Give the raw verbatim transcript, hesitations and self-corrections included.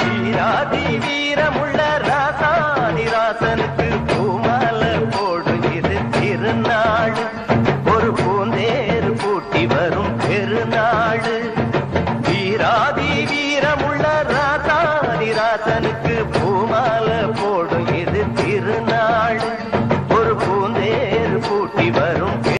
வீராதி வீரமுள்ள ராசாதி ராசனுக்கு பூமால போடும் இது திருநாள். ஒரு பூந்தேர் பூட்டி வரும் பெருநாள். வீராதி வீரமுள்ள ராசாதி ராசனுக்கு பூமா